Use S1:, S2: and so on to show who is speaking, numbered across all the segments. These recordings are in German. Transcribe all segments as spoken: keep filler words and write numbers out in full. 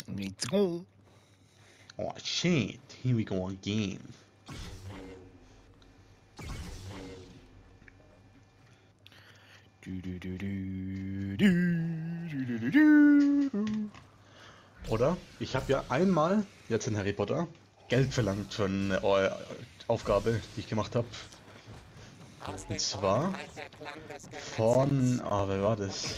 S1: Let's go.
S2: Oh shit, here we go again.
S1: Du, du, du, du, du, du, du, du.
S2: Oder? Ich habe ja einmal, jetzt in Harry Potter, Geld verlangt für eine äh, Aufgabe, die ich gemacht habe. Und zwar von... Ah, oh, wer war das?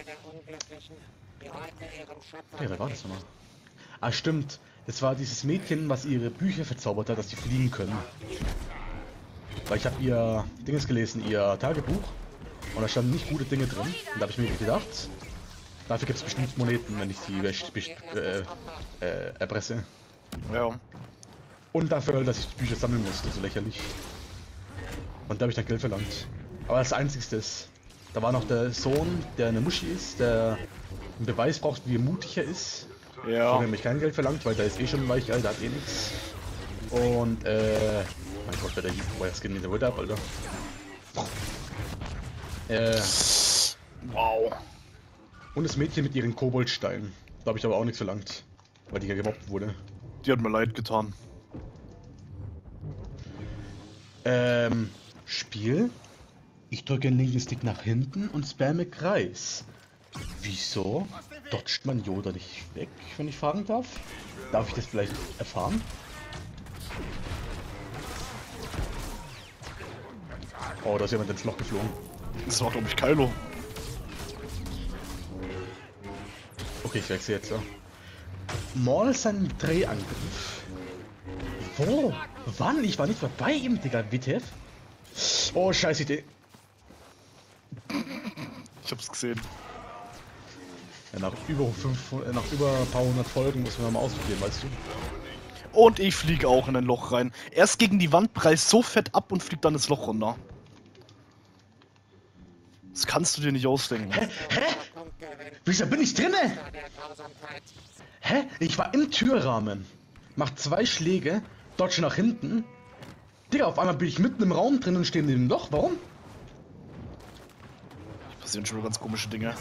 S2: Ja, wer war das nochmal? Ah, stimmt. Das war dieses Mädchen, was ihre Bücher verzaubert hat, dass sie fliegen können. Weil ich habe ihr Dinges gelesen, ihr Tagebuch. Und da standen nicht gute Dinge drin. Und da habe ich mir gedacht, dafür gibt es bestimmt Moneten, wenn ich die äh, äh, erpresse.
S1: Ja. Und
S2: dafür, dass ich die Bücher sammeln musste, so lächerlich. Und da habe ich dann Geld verlangt. Aber das Einzigste ist, da war noch der Sohn, der eine Muschi ist, der einen Beweis braucht, wie mutig er ist.
S1: Ja.
S2: Ich habe nämlich kein Geld verlangt, weil der ist eh schon weich, Alter, hat eh nichts. Und äh... mein Gott, wer der war ja Skin in der Wood ab, Alter. Äh...
S1: Wow.
S2: Und das Mädchen mit ihren Koboldsteinen. Da habe ich aber auch nichts verlangt, weil die ja gemobbt wurde.
S1: Die hat mir leid getan.
S2: Ähm... Spiel? Ich drücke den linken Stick nach hinten und spamme Kreis. Wieso? Dodgt man Yoda nicht weg, wenn ich fragen darf? Darf ich das vielleicht erfahren? Oh, da ist jemand ins Loch geflogen.
S1: Das war, glaube ich, Kylo.
S2: Okay, ich wechsle jetzt. Ja. Maul seinen Drehangriff. Wo? Wann? Ich war nicht mehr bei ihm, Digga. W T F? Oh, scheiß Idee.
S1: Ich hab's gesehen.
S2: Ja, nach über fünfhundert, nach über ein paar hundert Folgen müssen wir mal ausprobieren, weißt du?
S1: Und ich fliege auch in ein Loch rein. Erst gegen die Wand preist so fett ab und fliegt dann ins Loch runter. Das kannst du dir nicht ausdenken.
S2: Hä? Hä? Wieso bin ich drinne? Hä? Ich war im Türrahmen. Mach zwei Schläge, dodge nach hinten. Digga, auf einmal bin ich mitten im Raum drin und stehe in dem Loch. Warum?
S1: Passieren schon ganz komische Dinge.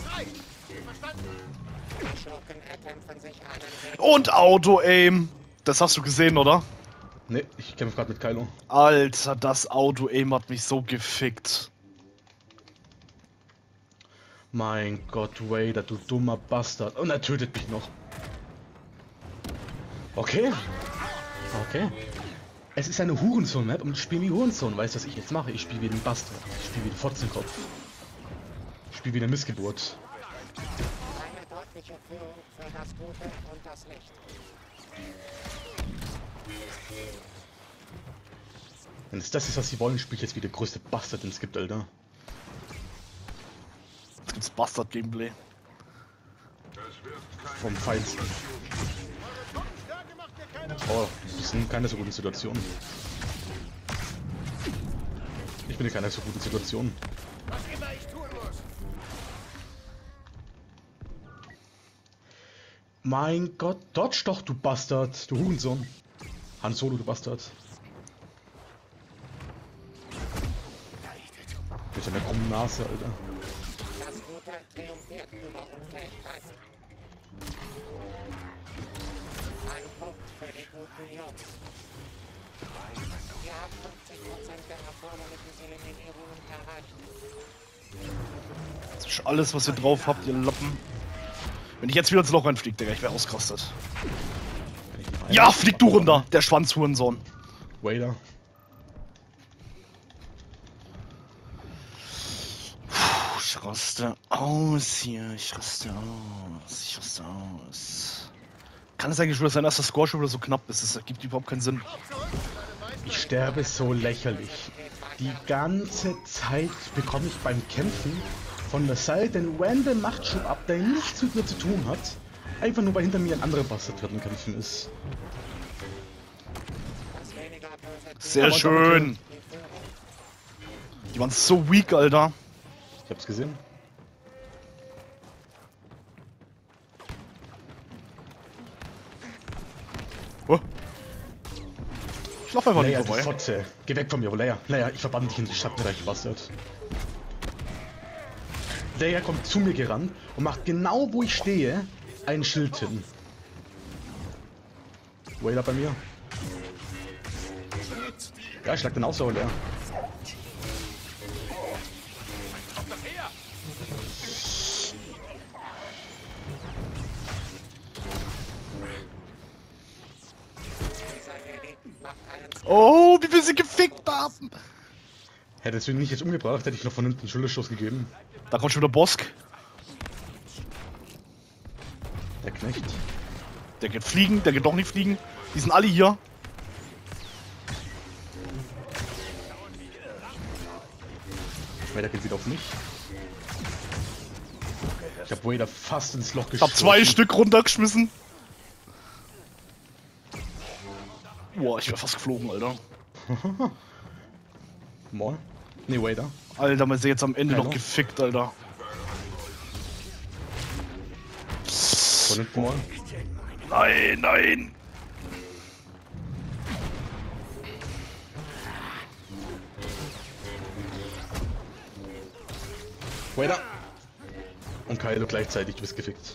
S1: Und Auto-Aim. Das hast du gesehen, oder?
S2: Ne, ich kämpfe gerade mit Kylo.
S1: Alter, das Auto-Aim hat mich so gefickt.
S2: Mein Gott, Vader, du dummer Bastard. Und er tötet mich noch. Okay. Okay. Es ist eine Hurensohn-Map und ich spiele wie Hurensohn. Weißt du, was ich jetzt mache? Ich spiele wie ein Bastard. Ich spiele wie ein Fotzenkopf. Ich spiele wie eine Missgeburt.
S3: Eine deutliche Führung für das Gute und das Licht.
S2: Wenn es das ist, was sie wollen, spiele ich jetzt wie der größte Bastard, den es gibt, Alter.
S1: Jetzt gibt's Bastard-Gameplay.
S2: Vom Feinsten. Oh, das sind keine so guten Situationen. Ich bin in keiner so guten Situation. Mein Gott, dodge doch, du Bastard, du Hurensohn. Han Solo, du Bastard. Mit einer krummen Nase, Alter.
S3: Das Gute triumphiert über Unfähigkeit. Ein Punkt für die guten Jungs. Ihr habt fünfzig Prozent der erforderlichen Eliminierungen erreicht.
S1: Das ist alles, was ihr drauf habt, ihr Lappen. Wenn ich jetzt wieder ins Loch reinfliege, Digga, ich wäre ausgerastet. Ja, flieg du runter, der Schwanzhurensohn.
S2: Vader.
S1: Puh, ich raste aus hier, ich raste aus, ich raste aus. Kann es eigentlich schon, dass sein erster Score schon wieder so knapp ist? Das ergibt überhaupt keinen Sinn.
S2: Ich sterbe so lächerlich. Die ganze Zeit bekomme ich beim Kämpfen von der Seite einen random Machtschub ab, der nichts mit mir zu tun hat. Einfach nur, weil hinter mir ein anderer Bastard drin kämpfen ist.
S1: Sehr schön. Die waren so weak, Alter.
S2: Ich hab's gesehen.
S1: Oh. Ich lauf einfach
S2: Leia,
S1: nicht
S2: die
S1: vorbei.
S2: Fotze. Geh weg von mir, Leia. Leia, ich verbann dich in die Schattenreich, Bastard. Leia kommt zu mir gerannt und macht genau, wo ich stehe, ein Schild hin. Wader bei mir. Ja, ich schlag den auch so leer.
S1: Oh, wie wir sie gefickt haben!
S2: Hättest du ihn nicht jetzt umgebracht, hätte ich noch von hinten einen Schulterstoß gegeben.
S1: Da kommt schon der Bosk.
S2: Der Knecht.
S1: Der geht fliegen, der geht doch nicht fliegen. Die sind alle hier.
S2: Wader geht wieder auf mich. Ich hab Wader fast ins Loch
S1: Ich
S2: geschossen.
S1: hab zwei Stück runtergeschmissen. Boah, ich wär fast geflogen, Alter.
S2: Maul? Ne, Wader.
S1: Alter, man ist jetzt am Ende
S2: Hallo?
S1: noch gefickt, Alter.
S2: Von hinten Maul.
S1: Nein, nein.
S2: Wader! Und Kylo gleichzeitig, du bist gefickt.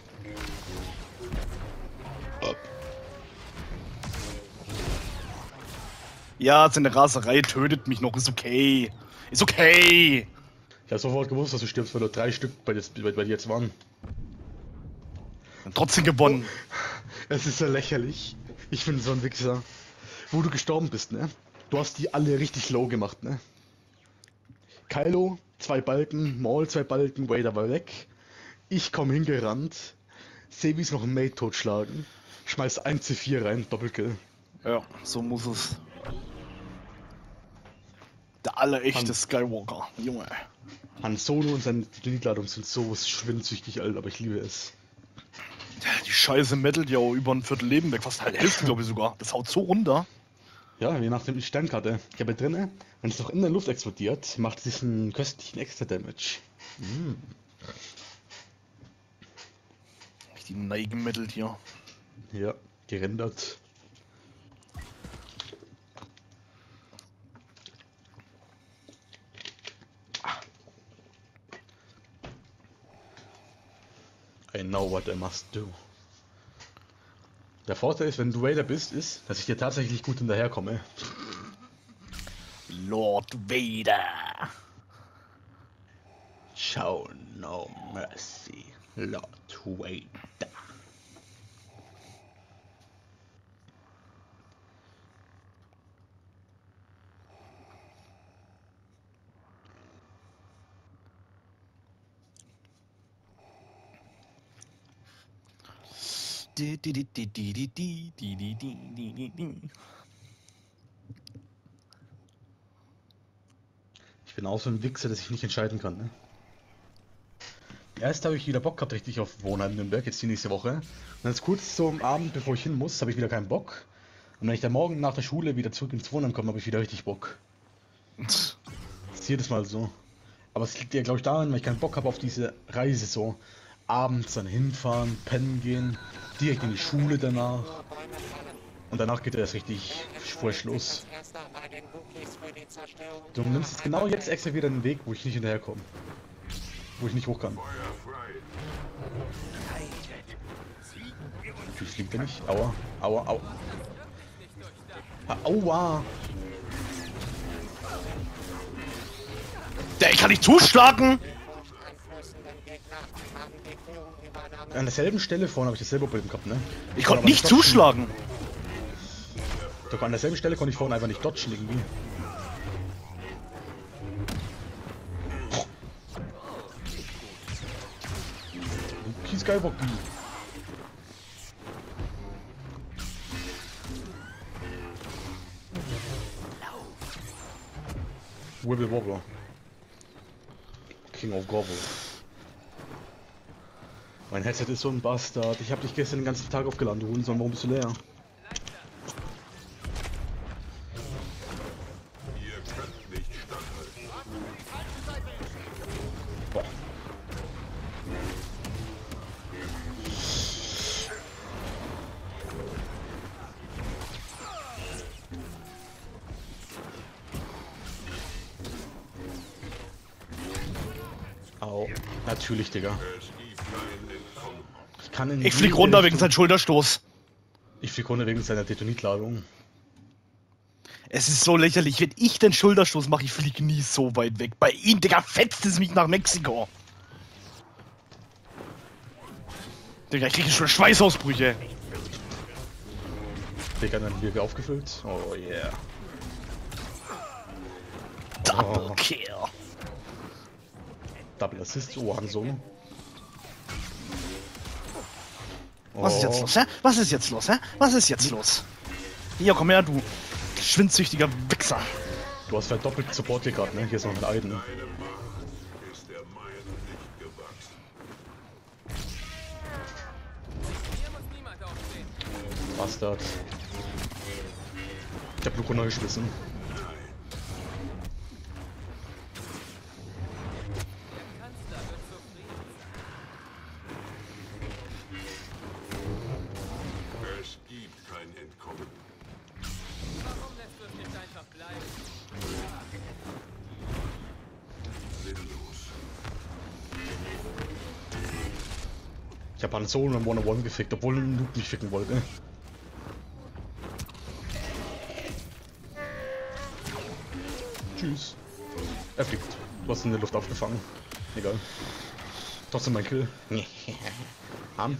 S1: Ja, seine Raserei tötet mich noch, ist okay. Ist okay.
S2: Ich hab sofort gewusst, dass du stirbst, weil nur drei Stück bei dir, bei, bei dir jetzt waren.
S1: Und trotzdem gewonnen.
S2: Es ist ja lächerlich. Ich bin so ein Wichser. Wo du gestorben bist, ne? Du hast die alle richtig low gemacht, ne? Kylo, zwei Balken, Maul, zwei Balken, Wader war weg. Ich komm hingerannt, seh wie's noch einen Mate totschlagen, schmeiß ein C vier rein, Doppelkill.
S1: Ja, so muss es. Der allerechte
S2: Han-
S1: Skywalker, Junge.
S2: Han Solo und seine Liedladung sind so schwindsüchtig, Alter, aber ich liebe es.
S1: Die scheiße Metal, die auch über ein Viertel Leben weg, fast halt Hälfte, glaube ich sogar. Das haut so runter.
S2: Ja, je nachdem die Sternkarte. Ich habe drinne, wenn es noch in der Luft explodiert, macht es diesen köstlichen Extra-Damage. Mm.
S1: Die Neigen Metal hier.
S2: Ja, gerendert. I know what I must do. Der Vorteil ist, wenn du Vader bist, ist, dass ich dir tatsächlich gut hinterherkomme.
S1: Lord Vader.
S2: Show no mercy, Lord Vader.
S1: Di, di, di, di, di, di, di, di, di, di, di, di.
S2: Ich bin auch so ein Wichser, dass ich nicht entscheiden kann, ne? Erst habe ich wieder Bock gehabt, richtig auf Wohnheim Nürnberg, jetzt die nächste Woche. Und dann ist kurz so am Abend, bevor ich hin muss, habe ich wieder keinen Bock. Und wenn ich dann morgen nach der Schule wieder zurück ins Wohnheim komme, habe ich wieder richtig Bock. Das ist jedes Mal so. Aber es liegt ja, glaube ich, daran, weil ich keinen Bock habe auf diese Reise so. Abends dann hinfahren, pennen gehen, direkt in die Schule danach. Und danach geht er erst richtig frisch los. Du nimmst jetzt genau jetzt extra wieder den Weg, wo ich nicht hinterherkomme. Wo ich nicht hoch kann. Wie fliegt der nicht? Aua, aua, aua. Ah, aua!
S1: Der kann nicht zuschlagen!
S2: An derselben Stelle vorne habe ich dasselbe Problem gehabt, ne?
S1: Ich konnte nicht zuschlagen!
S2: Doch an derselben Stelle konnte ich vorne einfach nicht dodgen irgendwie. Okay, Skywalker. Wibble Wobbler. King of Gobble. Mein Headset ist so ein Bastard. Ich habe dich gestern den ganzen Tag aufgeladen, du Hurensohn. Warum bist du leer? Boah. Au. Natürlich, Digga. Ich kann in
S1: Ich flieg
S2: jede
S1: runter wegen
S2: Richtung-
S1: seinem Schulterstoß.
S2: Ich fliege runter wegen seiner Detonitladung.
S1: Es ist so lächerlich, wenn ich den Schulterstoß mache, ich fliege nie so weit weg. Bei ihm, Digga, fetzt es mich nach Mexiko. Digga, ich kriege schon Schweißausbrüche.
S2: Digga, dann wird aufgefüllt. Oh yeah.
S1: Double
S2: Oh.
S1: Kill.
S2: Double Assist, oh, Han Solo.
S1: Was ist jetzt los, hä? Was ist jetzt los, hä? Was ist jetzt los? Hier, komm her, du schwindsüchtiger Wichser.
S2: Du hast verdoppelt Support hier gerade, ne? Hier ist noch ein Eiden. Ne? Bastard. Ich hab Luko neu geschmissen.
S4: Es gibt kein Entkommen.
S5: Warum lässt du es nicht einfach bleiben?
S4: Sinnlos.
S2: Ich hab Han Solo und One-on-One gefickt, obwohl Luke mich ficken wollte. Tschüss. Er fliegt. Du hast ihn in der Luft aufgefangen. Egal. Trotzdem mein Kill. Han.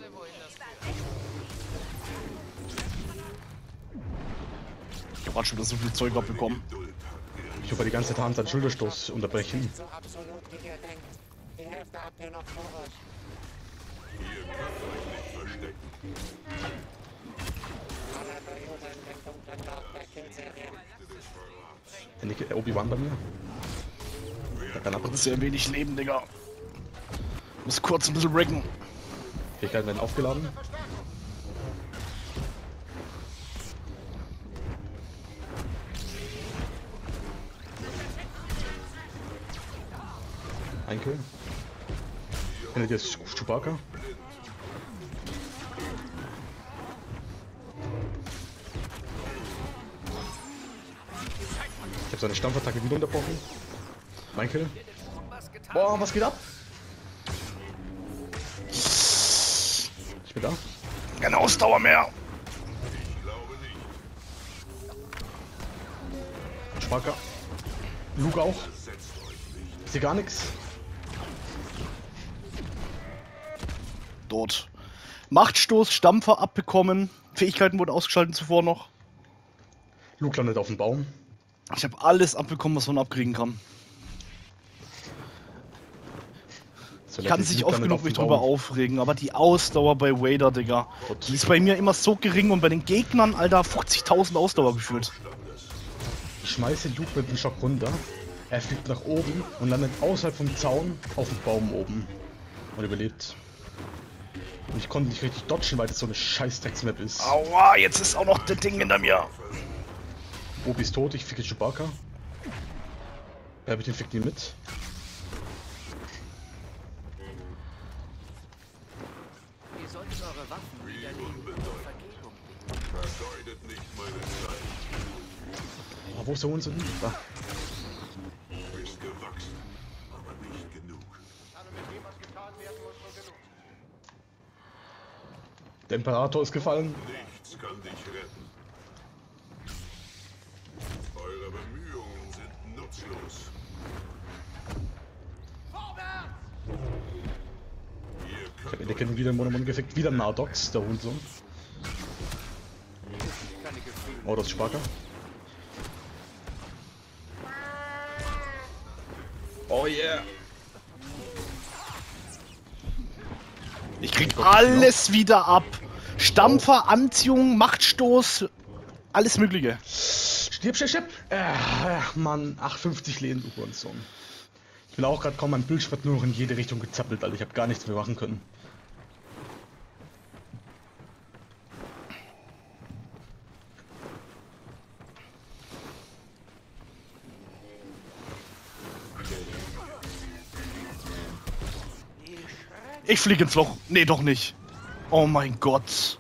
S1: Ich hab grad schon wieder so viel Zeug abbekommen.
S2: Ich hoffe die ganze Zeit Han seinen Schulterstoß unterbrechen.
S3: So absolut wie ihr denkt. Die Hälfte habt ihr noch vor euch.
S4: Ihr könnt euch nicht verstecken.
S3: Alle bejubeln den dunklen Lord der Killserie.
S2: Der Nick- der Obi-Wan bei mir. Der kann ab.
S1: Sehr wenig Leben, Digga. Muss kurz ein bisschen wrecken.
S2: Fähigkeiten werden aufgeladen. Ein Kill. Findet jetzt Chewbacca. Ich habe seine Stampfattacke wieder unterbrochen. Mein Kill. Boah, was geht ab? Ich bin da.
S1: Keine Ausdauer mehr.
S2: Chewbacca. Luke auch. Ich sehe gar nichts.
S1: Dort. Machtstoß, Stampfer abbekommen. Fähigkeiten wurden ausgeschaltet zuvor noch.
S2: Luke landet auf dem Baum.
S1: Ich habe alles abbekommen, was man abkriegen kann.
S2: So
S1: Ich kann
S2: lächerlich,
S1: sich
S2: Luke
S1: oft
S2: landet
S1: genug
S2: auf
S1: mich
S2: dem
S1: drüber
S2: Baum.
S1: aufregen, aber die Ausdauer bei Vader, Digga,
S2: Gott.
S1: die ist bei mir immer so gering und bei den Gegnern, Alter, fünfzigtausend Ausdauer gefühlt.
S2: Ich schmeiße Luke mit dem Schock runter. Er fliegt nach oben und landet außerhalb vom Zaun auf dem Baum oben. Und überlebt. Und ich konnte nicht richtig dodgen, weil das so eine scheiß Drecksmap ist.
S1: Aua, jetzt ist auch noch das Ding hinter mir.
S2: Obi ist tot, ich ficke Chewbacca. Perpetin fickt ihn mit.
S5: Ihr solltet eure Waffen wiederlegen und um Vergebung bitten.
S4: Vergeudet nicht meine Zeit.
S2: Oh, wo ist der Unsinn? Da.
S4: Du bist gewachsen, aber nicht genug.
S2: Der Imperator ist gefallen.
S4: Nichts kann dich retten. Eure Bemühungen sind nutzlos. Ihr
S2: Ich
S4: könnt
S2: hab in der wieder im Monomon gefickt. Wieder Nardox, der Hurensohn. Oh, das ist Chewbacca. Oh yeah.
S1: Ich krieg alles wieder ab. Stampfer, Anziehung, Machtstoß, alles mögliche.
S2: Stirb, stirb, stirb! Äh, Mann, achtundfünfzig Leben, du Hurensohn. Ich bin auch gerade kaum, mein Bildschirm hat nur noch in jede Richtung gezappelt, Alter. Ich habe gar nichts mehr machen können.
S1: Ich fliege ins Loch. Nee, doch nicht. Oh mein Gott.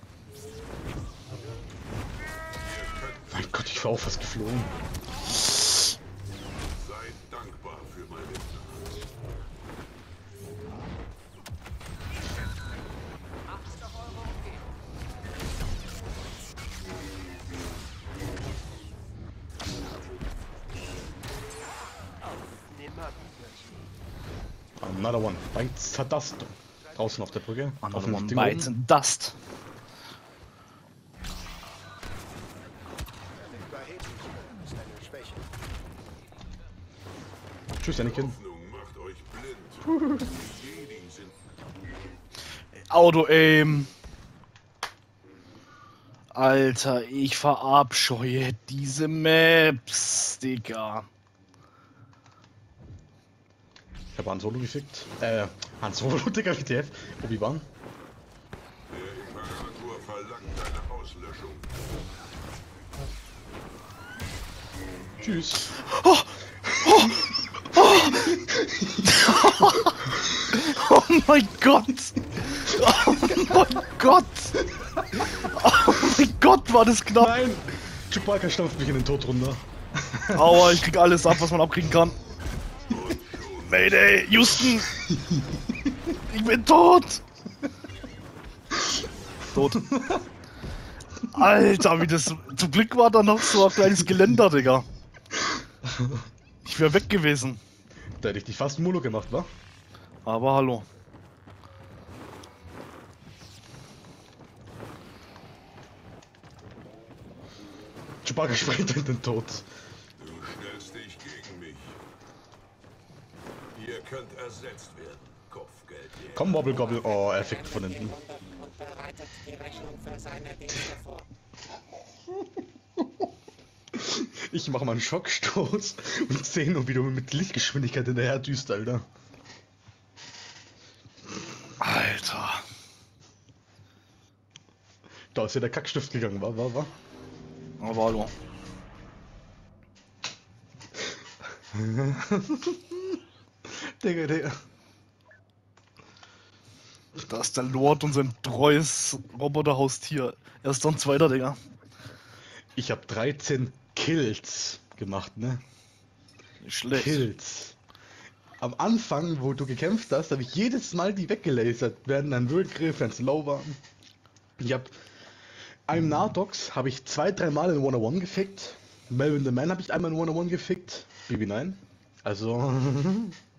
S2: Mein Gott, ich war auch fast geflogen.
S4: seid dankbar für meine
S2: Another one. Bites the dust. Draußen auf der Brücke.
S1: Another
S2: Auf dem
S1: one
S2: Ding
S1: bites
S2: oben.
S1: and dust.
S3: Ist eine Schwäche.
S2: Tschüss, Anakin.
S4: Hoffnung macht euch blind. Die Jedi sind
S1: Auto-Aim. Alter, ich verabscheue diese Maps, Digga.
S2: Ich habe Han Solo gefickt. Äh, Han Solo, Digga, W T F. Obi-Wan.
S4: der Imperator verlangt deine Auslöschung.
S2: Tschüss.
S1: Oh mein Gott! Oh mein Gott! Oh mein Gott, war das knapp!
S2: Nein! Chewbacca stampft mich in den Tod runter.
S1: Aua, ich krieg alles ab, was man abkriegen kann. Mayday, Houston! Ich bin tot! Tot. Alter, wie das... Zum Glück war da noch so ein kleines Geländer, Digga. Ich wäre weg gewesen.
S2: Da hätte ich dich fast Molo gemacht, wa?
S1: Aber hallo.
S2: Chewbacca springt in den Tod.
S4: Du stellst dich gegen mich. Ihr könnt ersetzt werden. Kopfgeldjäger.
S2: Komm, Wobble Gobble. Oh, er fickt von hinten.
S3: Und bereitet die Rechnung für seine Dienste vor.
S2: Ich mache mal einen Schockstoß und sehe nur, wie du mit Lichtgeschwindigkeit hinterher düst, Alter.
S1: Alter.
S2: Da ist ja der Kackstift gegangen, war, war, war.
S1: Aber hallo.
S2: Digga, Digga.
S1: Da ist der Lord und sein treues Roboterhaustier. Erster und zweiter, Digga.
S2: Ich habe dreizehn Kills gemacht, ne?
S1: Nicht schlecht.
S2: Kills. Am Anfang, wo du gekämpft hast, habe ich jedes Mal die weggelasert, während ein Würgriff, wenn es low war. Ich habe einem Nardox habe ich zwei, drei Mal in one-on-one gefickt. Melvin the Man habe ich einmal in one-on-one gefickt. B B neun. Also